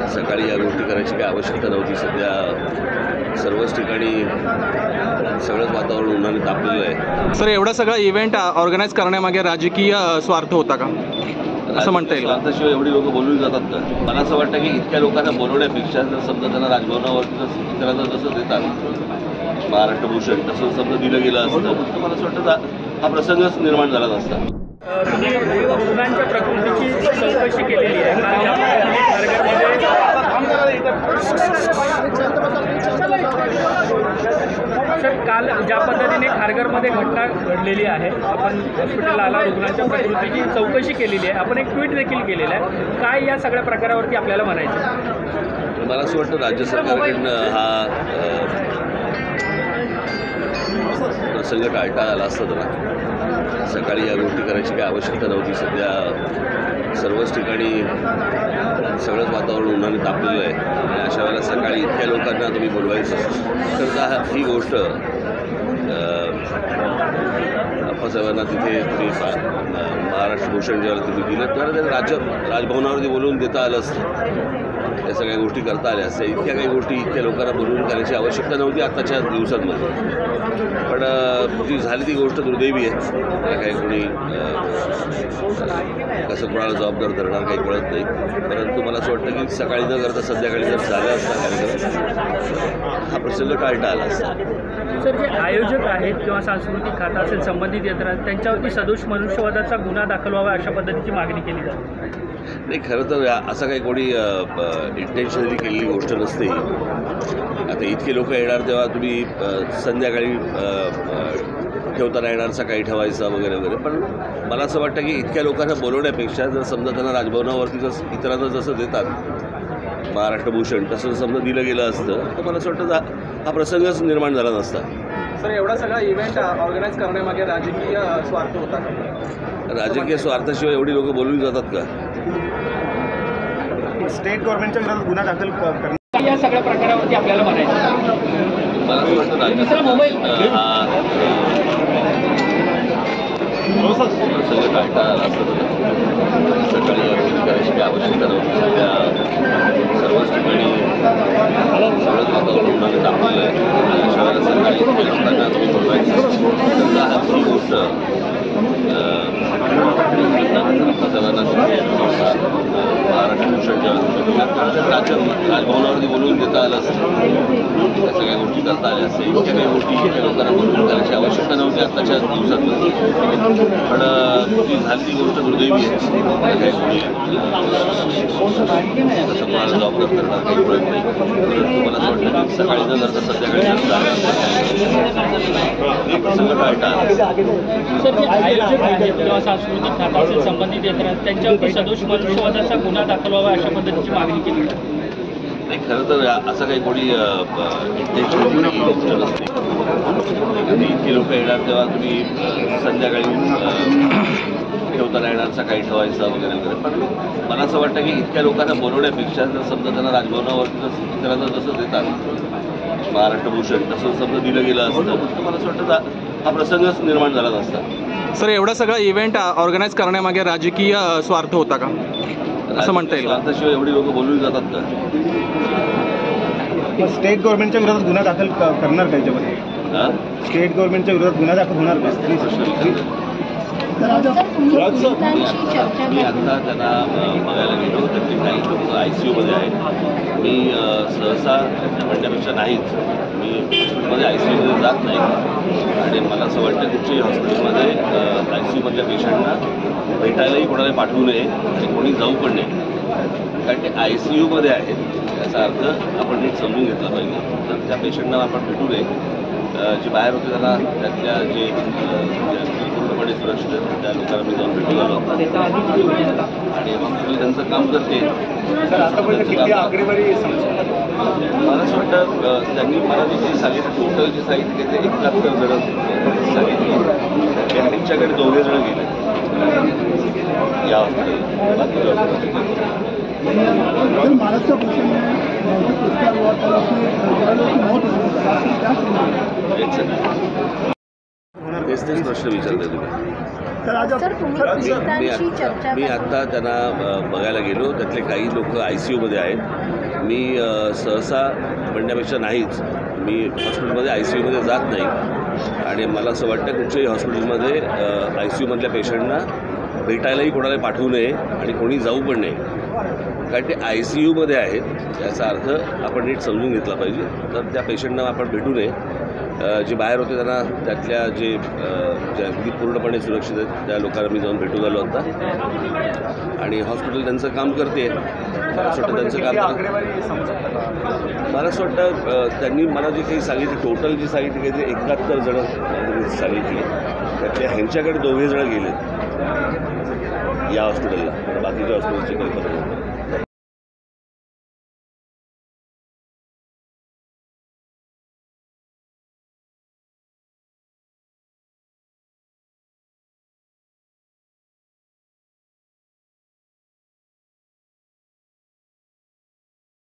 सकाळी या गोष्टी करायची काही आवश्यकता नव्हती. सध्या सर्वच ठिकाणी सगळंच वातावरण उन्हाने तापलेलं आहे. सर, एवढा सगळा इव्हेंट ऑर्गनाईज करण्यामागे राजकीय स्वार्थ होता का असं म्हणता येईल? स्वार्थाशिवाय एवढी लोक बोलून जातात का? मला असं वाटतं की इतक्या लोकांना बोलवण्यापेक्षा जर समजा त्यांना राजभवनावरती इतरांना जसं देतात महाराष्ट्र भूषण तसं समजा दिलं गेलं असतं तर मला असं वाटतं हा प्रसंगच निर्माण झाला नसता. तुम्ही रुग्णांच्या प्रकृतीची चौकशी केलेली आहे. सर, काल ज्या पद्धतीने खारघरमध्ये घटना घडलेली आहे, आपण हॉस्पिटलला आला, रुग्णांच्या प्रकृतीची चौकशी केलेली आहे, आपण एक ट्विट देखील केलेलं आहे. काय या सगळ्या प्रकारावरती आपल्याला म्हणायचं? मला असं वाटतं राज्य सरकारकडनं हा प्रसंग टाळता आला असता. तर सकाळी या गोष्टी करायची काही आवश्यकता नव्हती. सध्या सर्वच ठिकाणी सगळंच वातावरण उन्हाने तापलेलं आहे आणि अशा वेळेला सकाळी इतक्या लोकांना तुम्ही बोलवायचं तर ही गोष्ट अप्पासाहेबांना तिथे तुम्ही महाराष्ट्र भूषण जेव्हा तुम्ही दिलं तर त्यांना राजभवनावरती बोलवून देता आलं असतं. या सगळ्या गोष्टी करता आल्या असत्या. इतक्या काही गोष्टी इतक्या लोकांना बोलवून करायची आवश्यकता नव्हती आत्ताच्या दिवसांमध्ये. पण जी झाली ती गोष्ट दुर्दैवी आहे. त्याला काही कोणी कसं कोणाला जबाबदार धरणार काही कळत नाही. परंतु मला असं वाटतं की सकाळी न करता संध्याकाळी जर झाला असता कार्यक्रम हा प्रसंग टाळता आला असता. सर, जे आयोजक आहेत किंवा सांस्कृतिक खाता असेल संबंधित यंत्रणा त्यांच्यावरती सदोष मनुष्यवधाचा गुन्हा दाखल व्हावा अशा पद्धतीची मागणी केली जाते. नाही, खरं तर असं काही कोणी इंटेन्शनली केलेली गोष्ट नसते. आता इतके लोक येणार तेव्हा तुम्ही संध्याकाळी ठेवताना येणार सकाळी ठेवायचा वगैरे वगैरे. पण मला असं वाटतं की इतक्या लोकांना बोलवण्यापेक्षा जर समजा त्यांना राजभवनावरती इतरांना जसं देतात महाराष्ट्र भूषण तसं समजा दिलं गेलं असतं तर मला असं वाटतं हा प्रसंगच निर्माण झाला नसता. सर, एवढा सगळा इव्हेंट ऑर्गनाईज करण्यामागे राजकीय स्वार्थ होता का? राजकीय स्वार्थाशिवाय एवढी लोक बोलून जातात का? स्टेट गव्हर्नमेंटच्या विरोधात गुन्हा दाखल करण्यात या सगळ्या प्रकारावरती आपल्याला म्हणायचं? मला असं वाटतं राज्य सरकारनं हा प्रसंग टाळता आला असता. सकाळी या गोष्टी करायची काही आवश्यकता नव्हती. सध्या सर्वच ठिकाणी सगळंच वातावरण उन्हाने तापलेलं आहे आणि अशा वेळेला सकाळी लोकांना तुम्ही बोलवायचं तर ही गोष्ट महाराष्ट्र भूषण जेव्हा राजभवनावरती बोलवून देता आलं असतं. त्या सगळ्या गोष्टी करता आल्या असते. इतक्या काही गोष्टी इतक्या लोकांना बोलवून करायची आवश्यकता नव्हती आत्ताच्या दिवसांमध्ये. पण जी झाली ती गोष्ट दुर्दैवी आहे. काही कोणी कसं कोणाला जबाबदार करणार काही कळत नाही. मला असं वाटतं की सकाळी न करता संध्याकाळी प्रसंग टाळता सर, जे आयोजक आहेत किंवा सांस्कृतिक खाता असेल संबंधित यंत्रणा त्यांच्यावरती सदोष मनुष्यवधाचा गुन्हा दाखल व्हावा अशा पद्धतीची मागणी केली जाते. नाही, खरं तर असं काही कोणी इंटेन्शनली केलेली गोष्ट नसते. इतकी लोक येणार तेव्हा तुम्ही संध्याकाळी ठेवताना येणार सकाळी ठेवायचा वगैरे वगैरे. पण मला असं वाटतं की इतक्या लोकांना बोलवण्यापेक्षा जर समजा त्यांना राजभवनावरती इतरांना जसं देतात महाराष्ट्र भूषण तसं समजा दिलं गेलं असतं तर मला असं वाटतं हा प्रसंगच निर्माण झाला नसता. सर, एवढा सगळा इव्हेंट ऑर्गनाईज करण्यामागे राजकीय स्वार्थ होता का असं म्हणता येईल? स्वार्थाशिवाय एवढी लोक बोलून जातात का? स्टेट गव्हर्नमेंटच्या विरोधात गुन्हा दाखल करणार का? याच्यामध्ये स्टेट गव्हर्नमेंटच्या विरोधात गुन्हा दाखल होणार का? मी आता त्यांना बघायला गेलो तर ते काही लोक ICUमध्ये आहेत. मी सहसा म्हणण्यापेक्षा नाहीच, मी हॉस्पिटलमध्ये ICUमध्ये जात नाही आणि मला असं वाटतं कुठच्याही हॉस्पिटलमध्ये ICUमधल्या पेशंटना भेटायलाही कोणाला पाठवू नये आणि कोणी जाऊ पण नये. कारण ते ICUमध्ये आहेत याचा अर्थ आपण नीट समजून घेतला पाहिजे. तर त्या पेशंटना आपण भेटू नये. जे बाहेर होते त्यांना त्यातल्या जे पूर्णपणे सुरक्षित आहेत त्या लोकांना मी जाऊन भेटून आलो आणि मग त्यांचं काम करते. मला असं वाटतं त्यांनी मला जे सांगितलं टोटल जे साहित्य ते 71 जण सांगितले. त्यांच्याकडे 2 जण गेले या महाराष्ट्र भूषण तेच तेच प्रश्न विचारते तुम्ही. सर तुम्ही पीडितांशी चर्चा मी आत्ता त्यांना बघायला गेलो. त्यातले काही लोक ICUमध्ये आहेत. मी सहसा म्हणण्यापेक्षा नाहीच, मी हॉस्पिटलमध्ये ICUमध्ये जात नाही आणि मला असं वाटतं कुठच्याही हॉस्पिटलमध्ये ICUमधल्या पेशंटना भेटायलाही कोणाला पाठवू नये आणि कोणी जाऊ पण नये, कारण ते ICUमध्ये आहेत याचा अर्थ आपण नीट समजून घेतला पाहिजे. तर त्या पेशंटना आपण भेटू नये. जे बाहेर होते त्यांना त्यातल्या जे अगदी पूर्णपणे सुरक्षित आहेत त्या लोकांना मी जाऊन भेटून आलो होता आणि हॉस्पिटल त्यांचं काम करते. मला असं वाटतं त्यांचं काम मला असं वाटतं त्यांनी मला जे काही सांगितलं, टोटल जी सांगितली काही 71 जणं सांगितली, त्यातल्या ह्यांच्याकडे 2 जण गेले या हॉस्पिटलला, बाकीच्या हॉस्पिटलची कल्पना.